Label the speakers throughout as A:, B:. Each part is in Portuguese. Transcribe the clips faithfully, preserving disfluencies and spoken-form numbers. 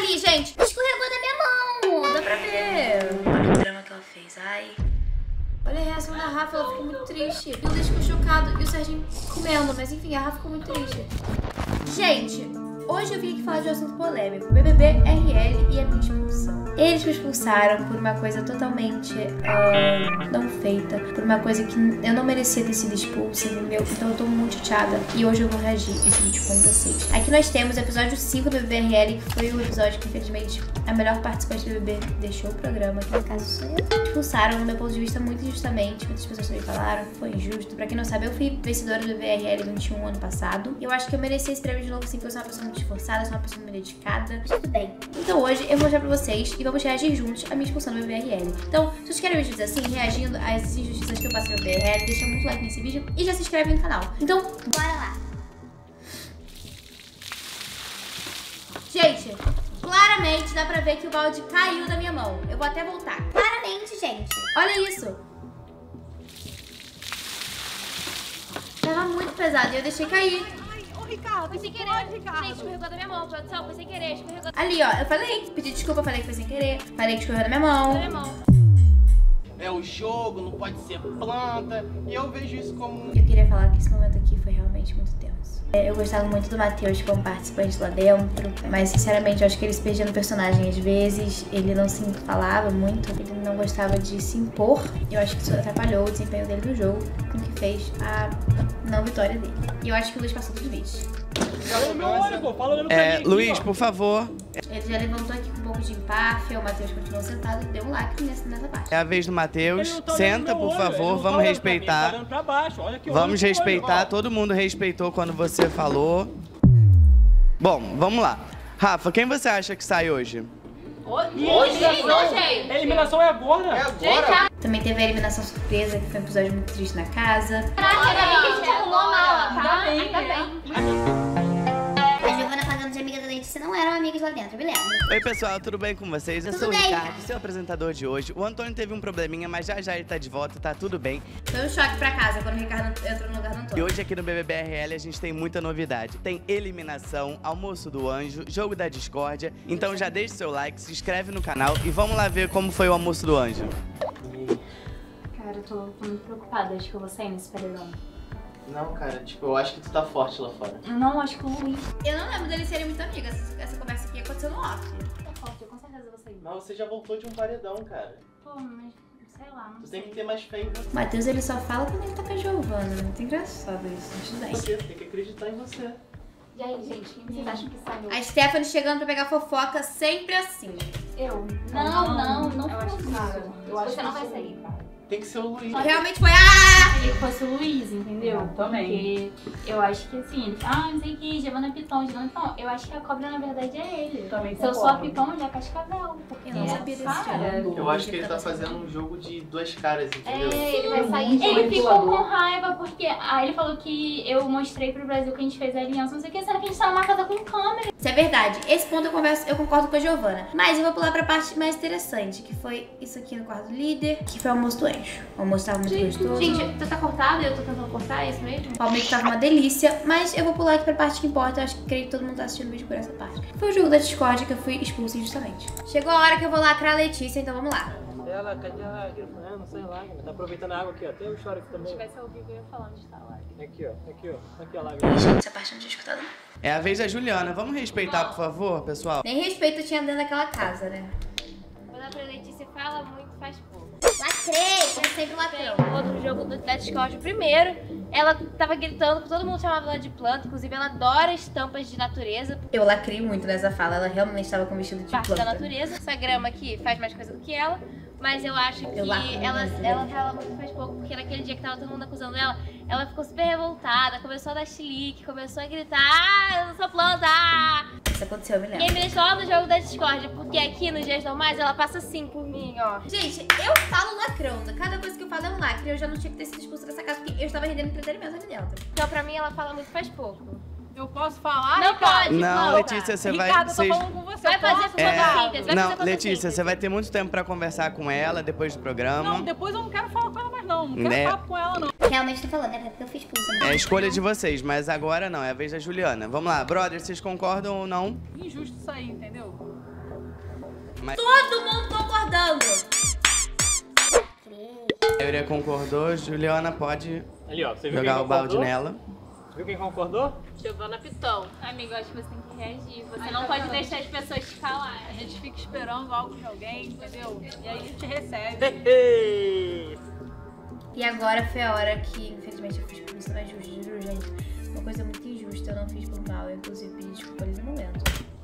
A: ali, gente. Escorregou da minha mão. Dá pra ver. Olha o drama que ela fez. Ai. Olha a reação da Rafa, ela ficou muito triste. E o Luiz ficou chocado e o Serginho comendo. Mas enfim, a Rafa ficou muito triste. Gente, hoje eu vim aqui falar de um assunto polêmico. B B B R L e a minha expulsão. Eles me expulsaram por uma coisa totalmente uh, não feita. Por uma coisa que eu não merecia ter sido expulsa, entendeu? Então eu tô muito chateada. E hoje eu vou reagir esse vídeo com vocês. Aqui nós temos o episódio cinco do B B B R L, que foi o episódio que, infelizmente, a melhor participante do B B B deixou o programa. Que no caso sou eu. Expulsaram, no meu ponto de vista, muito injustamente. Muitas pessoas também falaram que foi injusto. Pra quem não sabe, eu fui vencedora do B B B R L vinte e um ano passado. E eu acho que eu merecia esse prêmio de novo, sim, porque eu sou uma pessoa muito esforçada, sou uma pessoa muito dedicada. Mas tudo bem. Então hoje eu vou mostrar pra vocês e vamos reagir juntos à minha expulsão do B B B R L. Então, se vocês querem vídeos assim, reagindo às injustiças que eu passei no B B B R L, deixa muito like nesse vídeo e já se inscreve no canal. Então, bora lá! Gente, claramente dá pra ver que o balde caiu da minha mão. Eu vou até voltar. Claramente, gente. Olha isso. Tava muito pesado e eu deixei cair.
B: Ricardo, foi sem querer, Ricardo. Gente, escorregou da minha mão, produção, foi sem querer, escorregou.
A: Ali, ó, eu falei, pedi desculpa, falei que foi sem querer, falei que escorregou da minha mão.
B: Da minha mão.
C: É o jogo, não pode ser planta, e eu vejo isso como...
A: Eu queria falar que esse momento aqui foi realmente muito tenso. Eu gostava muito do Matheus como participante lá dentro, mas sinceramente eu acho que ele se perdia no personagem às vezes, ele não se falava muito, ele não gostava de se impor. Eu acho que isso atrapalhou o desempenho dele no jogo, com que fez a não vitória dele. E eu acho que o Luiz passou dos vídeos.
C: É, Luiz, por favor.
A: Ele já levantou aqui com um pouco de empáfia, o Matheus continuou sentado e deu um lacre nessa, nessa parte.
C: É a vez do Matheus. Senta, por favor, vamos respeitar. Vamos respeitar, todo mundo respeitou quando você falou. Bom, vamos lá. Rafa, quem você acha que sai hoje?
B: Hoje, gente.
D: A eliminação é agora. É agora.
A: Também teve a eliminação surpresa, que foi um episódio muito triste na casa.
B: Caraca, ainda bem que a gente arrumou a mala, tá? Ainda bem.
A: A Giovana pagando de amiga da Letícia não eram amigas lá dentro, me lembro.
C: Oi pessoal, tudo bem com vocês? Eu
A: Tudo
C: sou o
A: bem.
C: Ricardo, seu apresentador de hoje. O Antônio teve um probleminha, mas já já ele tá de volta, tá tudo bem.
A: Foi um choque pra casa quando o Ricardo entrou no lugar do Antônio.
C: E hoje aqui no B B B R L a gente tem muita novidade. Tem eliminação, almoço do anjo, jogo da discórdia. Então já deixa o seu like, se inscreve no canal e vamos lá ver como foi o almoço do anjo.
B: Cara, eu tô, tô muito preocupada, acho que eu vou sair nesse paredão.
D: Não, cara, tipo, eu acho que tu tá forte lá fora.
B: Não, acho que o Luiz
A: Eu não lembro deles serem muito amigos. Essa, essa conversa aqui aconteceu no off.
B: tá forte, eu com certeza vou sair.
D: Mas você já voltou de um paredão, cara.
B: Pô, mas sei lá, não
D: Tu
B: sei.
D: tem que ter mais fé em você.
A: O Matheus, ele só fala quando ele tá com a Giovana. Muito engraçado isso. Acho bem.
D: Você tem que acreditar em você.
B: E aí, gente, quem vocês acham que saiu?
A: A Stephanie chegando pra pegar fofoca sempre assim.
B: Eu? Não, não, não
E: Eu acho que
B: cara.
E: eu acho
B: Você
E: que
B: não vai
E: sim.
B: sair, cara.
D: Tem que ser o Luiz.
A: Realmente foi. Ah!
B: Queria que fosse o Luiz, entendeu?
E: Eu também.
B: Porque eu acho que assim, ele fala, ah, não sei o que, Giovana é Piton, Giovana é Piton. Eu acho que a cobra na verdade é ele.
E: Eu também
B: Se eu sou a
E: concordo.
B: Piton, ele é Cascavel. Porque
A: Eu não
B: é,
A: sabia desse
B: cara.
A: jogo.
D: Eu acho que ele tá fazendo um jogo de duas caras, entendeu?
B: É, ele vai sair.
E: muito
B: Ele ficou
E: manipulador.
B: com raiva porque aí ele falou que eu mostrei pro Brasil que a gente fez a aliança, não sei o que, será que a gente tá numa casa com câmera?
A: Isso é verdade. Esse ponto eu, converso, eu concordo com a Giovana. Mas eu vou pular pra parte mais interessante, que foi isso aqui no quarto do líder, que foi o almoço do anjo. O almoço tava muito gostoso.
B: Gente, tu tá cortado e eu tô tentando cortar, é isso mesmo?
A: O almoço tava uma delícia, mas eu vou pular aqui pra parte que importa. Eu acho que creio que todo mundo tá assistindo o vídeo por essa parte. Foi o jogo da discórdia que eu fui expulsa injustamente. Chegou a hora que eu vou lacrar a Letícia, então vamos lá.
F: Ela, cadê a água? Ah, não sei lá, tá aproveitando a água aqui, ó. Tem o choro aqui
B: Se
F: também.
B: tivesse ao vivo eu ia falar onde tá lá.
F: Aqui, ó, aqui, ó. Aqui, ó, lá.
A: Gente, essa parte eu não tinha escutado.
C: É a vez da Juliana, vamos respeitar, por favor, pessoal?
A: Nem respeito tinha dentro daquela casa, né?
B: Quando a Letícia fala muito, faz pouco.
A: Lacrei, como sempre lacrou.
B: Tem outro jogo do, da Discord. Primeiro, ela tava gritando, todo mundo chamava ela de planta, inclusive ela adora estampas de natureza.
A: Eu lacrei muito nessa fala, ela realmente estava com vestido de
B: Parte da
A: planta.
B: natureza. Essa grama aqui faz mais coisa do que ela, mas eu acho que
A: Eu lacro
B: ela,
A: muito,
B: ela
A: né?
B: fala muito faz pouco, porque naquele dia que tava todo mundo acusando ela, ela ficou super revoltada, começou a dar chilique, começou a gritar, ah, eu não sou planta, ah!
A: Isso aconteceu, eu me
B: E
A: lembro.
B: aí me deixou lá no jogo da Discord, porque aqui nos dias normais ela passa assim por mim, ó.
A: Gente, eu falo lacrando. Cada coisa que eu falo é um lacre. Eu já não tinha que ter sido expulsa dessa casa, porque eu estava rendendo entretenimento ali dentro.
B: Então pra mim ela fala muito faz pouco.
E: Eu posso falar?
B: Não
E: Ricardo?
B: pode,
C: Não,
B: não.
C: Letícia, você vai...
E: Ricardo, eu tô
C: vocês-
E: falando com você.
B: Vai
E: eu
B: fazer
E: posso?
B: com
C: É,
B: fotossíntese, vai
C: não,
B: fazer
C: Letícia,
B: fotossíntese.
C: você vai ter muito tempo pra conversar com ela depois do programa.
E: Não, depois eu não quero falar com ela mais não. Não quero
C: Né?
E: papo com ela não.
A: Realmente tô falando, é porque eu fui expulsa.
C: É a escolha de vocês, mas agora não, é a vez da Juliana. Vamos lá, brother, vocês concordam ou não?
E: Injusto isso aí, entendeu?
C: Mas...
A: Todo mundo concordando.
C: A maioria concordou, Juliana pode
F: Ali, ó, você viu
C: jogar
F: quem
C: o balde
F: concordou?
C: nela.
F: Viu quem concordou?
B: Giovana Pitão. Amigo, acho que você tem que reagir. Você não pode deixar as pessoas te calar.
E: A gente fica esperando algo de alguém, entendeu? E aí a gente recebe.
A: E agora foi a hora que, infelizmente, eu fiz por isso, não é justo, juro, gente. Uma coisa muito injusta, eu não fiz por mal. Eu, inclusive, pedi desculpa ali no momento.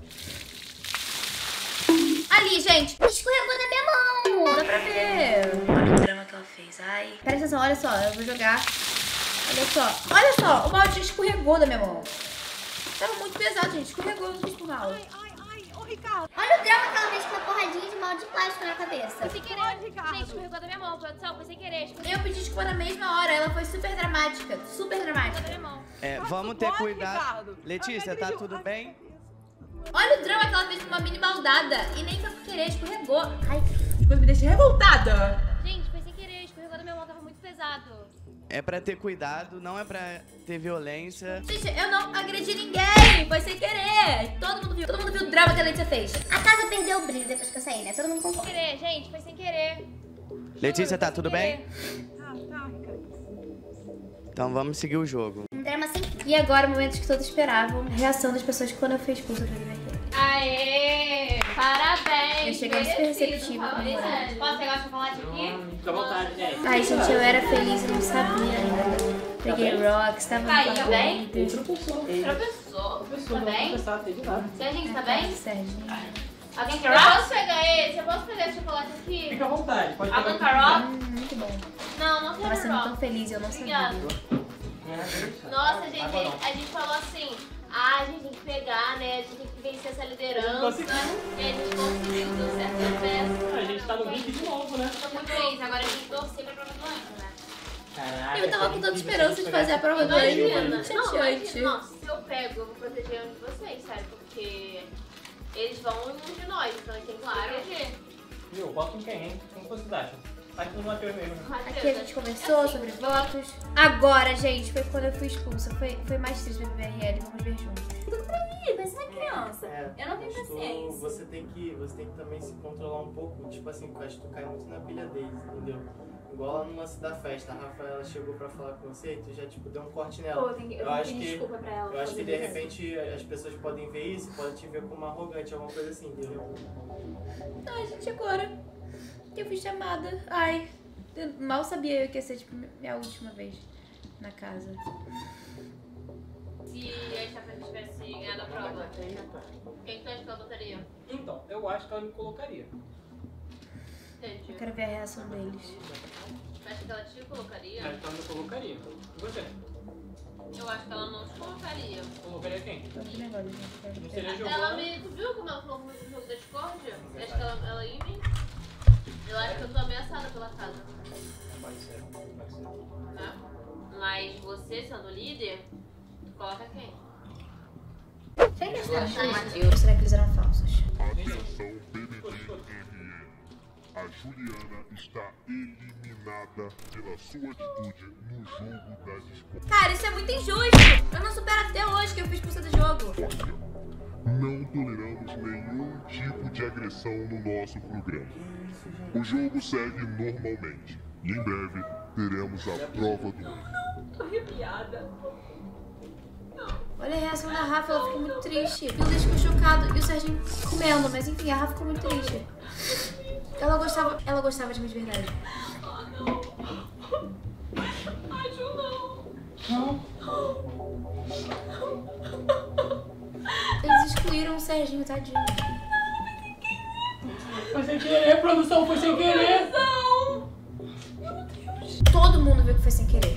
A: Ali, gente! Escorregou da minha mão! Dá pra ver. Olha o drama que ela fez. Ai. Presta atenção, olha só. Eu vou jogar. Olha só. Olha só. O balde escorregou da minha mão. Tava muito pesado, gente. Escorregou, eu não fiz por mal.
E: Ai, ai, ai. Ô, Ricardo.
G: Olha o drama que ela fez com a porradinha de mal de plástico na cabeça.
B: Foi sem querer. Gente, escorregou da minha mão, produção. Foi sem querer. Escorregou
A: Eu pedi desculpa na mesma hora. Ela foi super dramática. Super
B: da
A: dramática.
B: minha mão.
C: É,
E: Mas
C: vamos
E: tu
C: ter
E: pode,
C: cuidado.
E: Ricardo?
C: Letícia,
E: Ai,
C: tá
E: acredito.
C: tudo
E: Ai,
C: bem?
A: Olha o drama que ela fez com uma mini maldada. E nem foi por querer, escorregou. Ai, que coisa me deixa revoltada.
B: Gente, foi sem querer. Escorregou da minha mão. Tava muito pesado.
C: É pra ter cuidado, não é pra ter violência.
A: Gente, eu não agredi ninguém. Foi sem querer. Todo mundo viu. Todo mundo viu o drama que a Letícia fez.
G: A casa perdeu o brilho depois que eu saí, né? Todo mundo
B: Sem
G: concorda.
B: querer, gente. Foi sem querer.
C: Letícia, tá
B: Sem
C: tudo
B: querer.
C: bem?
E: Tá, tá, Ricardo.
C: Então vamos seguir o jogo.
G: Um drama sem fim.
A: E agora, o momento que todos esperavam. A reação das pessoas quando eu fui expulsa do Viver aqui.
B: Aê! Parabéns!
A: Eu cheguei super
B: merecido,
A: receptiva com a
B: Fabrício.
A: moral.
B: Posso pegar o chocolate aqui?
F: Fica à vontade, gente.
A: Ai, gente, eu era feliz e não sabia ainda. Peguei Rocks, tava
B: Caiu bem?
F: Ele tropeçou.
B: Tropeçou.
F: Tropeçou,
B: Tá
F: não
B: bem?
F: tropeçar, teve nada.
B: Serginho, tá bem?
A: Serginho.
B: Alguém quer Rock? Eu posso pegar esse? Eu posso pegar esse chocolate aqui?
F: Fica à vontade, pode pegar.
B: Alguém
F: o que
B: quer Rock?
A: Hum, muito bom.
B: Não, não
A: Tava
B: quero
A: sendo tão
B: Rock.
A: feliz e eu não sabia.
B: Obrigada.
F: quiser.
B: Nossa, gente,
F: Água não.
B: a gente falou assim, ah, a gente tem que pegar, né? A gente tem que vencer essa liderança.
F: Conseguiu.
B: E a gente conseguiu, deu certo, deu certo.
F: A gente tá no vídeo de novo, né?
B: Tô muito feliz, agora a gente torcer pra prova do ano, né?
F: Caraca,
A: Eu tava com tanta esperança de fazer a prova do
B: Imagina,
A: ano.
B: não,
A: Chateante.
B: imagina, não, se eu pego, eu vou proteger um de vocês, sério, porque eles vão em um de nós, então a gente tem que proteger.
F: Viu? Voto em quem, hein? Como vocês acham? Aqui no Matheus mesmo.
A: Aqui a gente conversou sobre votos. Agora, gente, foi quando eu fui expulsa. Foi, foi mais triste pra B R L. Vamos ver juntos.
G: Ih, mas você é criança.
D: É,
G: Eu não tenho
D: acho que
G: paciência.
D: Você tem, que, você tem que também se controlar um pouco. Tipo assim, eu acho que tu cai muito na pilha deles, entendeu? Igual lá no lance da festa, a Rafaela chegou pra falar com você e tu já tipo deu um corte nela.
G: Pô, eu tenho que- eu
D: eu
G: tenho
D: acho
G: que
D: que,
G: desculpa pra ela
D: eu acho que
G: fazer
D: de
G: isso.
D: repente as pessoas podem ver isso, podem te ver como arrogante, alguma coisa assim, entendeu?
A: Ai, gente, agora que eu fui chamada. Ai, eu mal sabia que ia ser, tipo, minha última vez na casa.
B: Se a Stephanie tivesse ganhado a prova, quem tu acha que ela votaria?
F: Então, eu acho que ela me colocaria.
B: Entendi.
A: Eu quero ver a reação deles.
B: Tu acha que ela te colocaria?
F: Eu acho que ela me colocaria. E você?
B: Eu acho que ela não te colocaria.
F: Colocaria quem?
A: Tô aqui nervosa, gente. Quero
F: Não
A: ver.
F: seria jogo.
B: Ela me... Tu viu como ela falou comigo no jogo da Discord? Eu acho que ela, ela ia em mim. Eu acho que eu tô ameaçada pela casa,
F: Pode ser, pode ser.
B: né? Mas você, sendo líder, tu coloca quem?
A: Será que eles eram falsos? Ou será que eles eram falsos?
H: Atenção, B B B R E. A Juliana está eliminada pela sua atitude no jogo das escolas.
A: Cara, isso é muito injusto. Eu não supero até hoje que eu fui expulsa do jogo.
H: Não toleramos nenhum tipo de agressão no nosso programa. O jogo segue normalmente. E em breve teremos a prova do ano.
E: Tô arrepiada.
A: Olha a reação da Rafa, ela ficou muito triste. E o Luiz ficou chocado e o Serginho comendo, mas enfim, a Rafa ficou muito triste. Ela gostava, ela gostava de mim de verdade.
E: Ai, Ju, não.
A: Eles excluíram o Serginho, tadinho.
F: Foi sem querer, produção, foi sem querer.
A: Todo mundo viu que foi sem querer.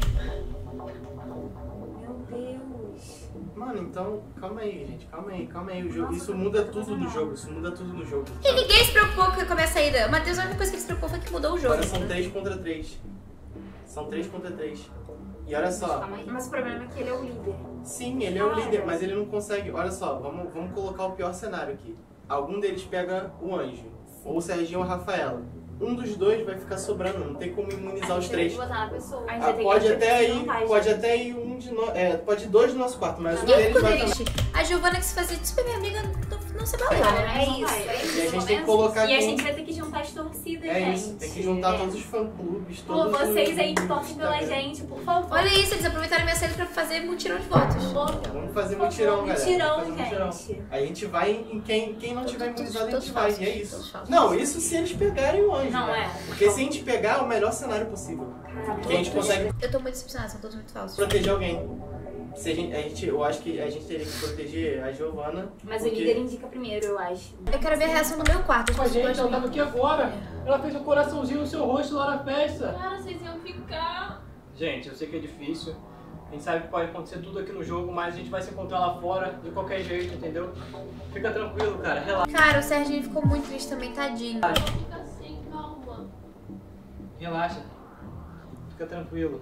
G: Meu Deus.
D: Mano, então, calma aí, gente, calma aí, calma aí. O jogo, isso muda tudo no jogo, isso muda tudo no jogo.
A: E ninguém se preocupou com a minha saída. O Matheus, a única coisa que ele se preocupou foi que mudou o jogo.
D: Agora são três contra três. São três contra três. E olha só,
G: Mas o problema é que ele é o líder.
D: sim, ele é o líder, mas ele não consegue. Olha só, vamos, vamos colocar o pior cenário aqui. Algum deles pega o Anjo, ou o Serginho ou a Rafaela. Um dos dois vai ficar sobrando, não tem como imunizar os três.
G: Botar na pessoa. A gente
D: Ah,
G: vai ter
D: pode
G: que
D: até ir,
G: vantagem.
D: pode até ir um de nós, é, pode ir dois do nosso quarto, mas um
A: Ninguém
D: deles
A: ficou
D: vai estar...
A: triste. A Giovana que se fazia super minha amiga, no não ser baleia.
G: É isso, é isso.
D: E a gente tem que colocar
G: E a
D: quem-
G: gente vai ter que juntar as torcidas,
D: É
G: gente.
D: isso, tem que juntar
G: É.
D: todos os fã-clubes,
G: Pô,
D: todos os...
G: vocês aí que torcem pela
D: Instagram.
G: gente, por favor.
A: Olha isso, eles aproveitaram minha série pra fazer mutirão de votos.
D: Vamos fazer mutirão, galera.
G: Mutirão,
D: Vamos fazer mutirão.
G: gente.
D: A gente vai em quem, quem não tiver imunizado, a
A: Todos
D: gente vai.
A: falsos,
D: E é
A: todos
D: isso.
A: falsos.
D: Não, isso se eles pegarem o anjo,
G: Não,
D: né?
G: é.
D: Porque se a gente pegar, é o melhor cenário possível. Porque a gente consegue
A: Eu tô muito decepcionada, são todos muito falsos.
D: proteger alguém. Se a gente, a gente, eu acho que a gente teria que proteger a Giovana.
G: Mas
D: porque...
G: o líder indica primeiro, eu acho.
A: Eu quero ver a reação do meu quarto. As
F: Com a
A: pessoas
F: gente, ela tava
A: gostam.
F: aqui agora. Ela fez um coraçãozinho no seu rosto lá na festa.
B: Cara, vocês iam ficar.
F: Gente, eu sei que é difícil. A gente sabe que pode acontecer tudo aqui no jogo, mas a gente vai se encontrar lá fora de qualquer jeito, entendeu? Fica tranquilo, cara. Relaxa.
A: Cara, o Serginho ficou muito triste também, tadinho.
B: Fica assim, calma.
F: Relaxa. Fica tranquilo.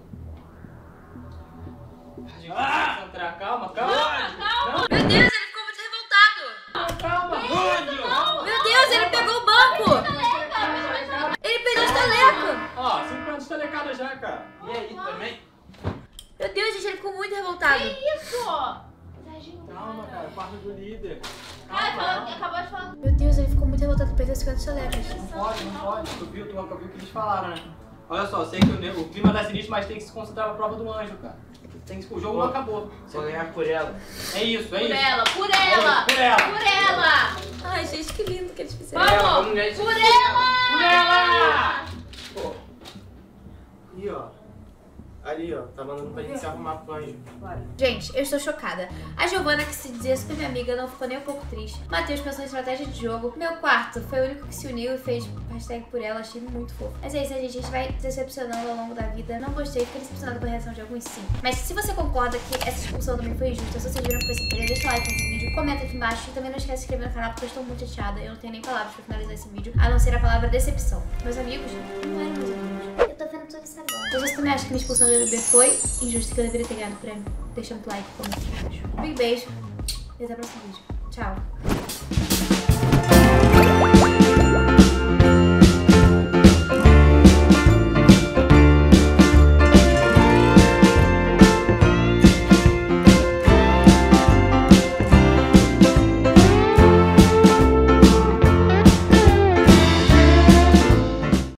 F: A gente vai se encontrar. Calma, calma. Calma,
A: Meu Deus, ele ficou muito revoltado.
F: calma. Calma.
A: Meu Deus, ele pegou o banco. Ele perdeu a estaleca.
F: Ó, cinco anos de telecada já, cara. E aí, também?
A: Meu Deus, gente, ele ficou muito revoltado.
B: Isso! Serginho,
F: Calma, cara. Quarto do líder.
B: Cara,
F: Calma.
B: falando que acabou de falar.
A: Meu Deus, ele ficou muito revoltado, ele perdeu cinquenta estalecas.
F: Não pode, não pode. Tu viu, tu nunca viu o que eles falaram, né? Olha só, eu sei que o, o clima da sinistro, mas tem que se concentrar na prova do anjo, cara. Tem que, o jogo não acabou.
D: Vou ganhar por ela.
F: É isso, é
B: Por
F: isso.
B: ela, por ela!
F: Por ela.
B: Por ela!
A: Ai, gente, que lindo que eles fizeram.
F: Ela,
B: Vamos!
F: vamos nessa.
B: Por ela!
F: Por ela! Pô,
D: E ó. Ali, ó. Tá mandando pra gente se arrumar pro anjo.
A: Gente, eu estou chocada. A Giovana, que se dizia super minha amiga, não ficou nem um pouco triste. Matheus pensou em estratégia de jogo. Meu quarto foi o único que se uniu e fez hashtag por ela. Achei muito fofo. Mas é isso, gente. A gente vai decepcionando ao longo da vida. Não gostei, fiquei decepcionada com a reação de alguns, sim. Mas se você concorda que essa expulsão também foi injusta, se vocês viram que foi sem querer, deixa o like nesse vídeo, comenta aqui embaixo. E também não esquece de se inscrever no canal, porque eu estou muito chateada. Eu não tenho nem palavras pra finalizar esse vídeo, a não ser a palavra decepção. Meus amigos, não eram meus amigos. Eu tô vendo tudo isso agora. Se você também acha que minha expulsão do B B B foi injusta, que eu deveria ter ganhado o prêmio, deixa muito like, comenta aqui embaixo. Um big beijo e até o próximo vídeo. Tchau.